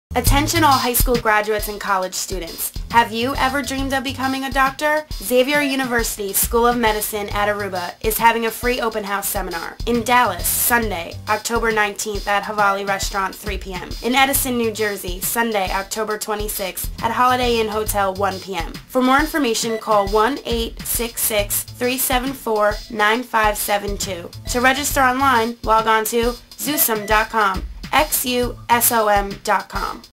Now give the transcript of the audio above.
Attention all high school graduates and college students. Have you ever dreamed of becoming a doctor? Xavier University School of Medicine at Aruba is having a free open house seminar in Dallas, Sunday, October 19th at Havali Restaurant, 3 p.m. In Edison, New Jersey, Sunday, October 26th at Holiday Inn Hotel, 1 p.m. For more information, call 1-866-374-9572. To register online, log on to xusom.com, xusom.com.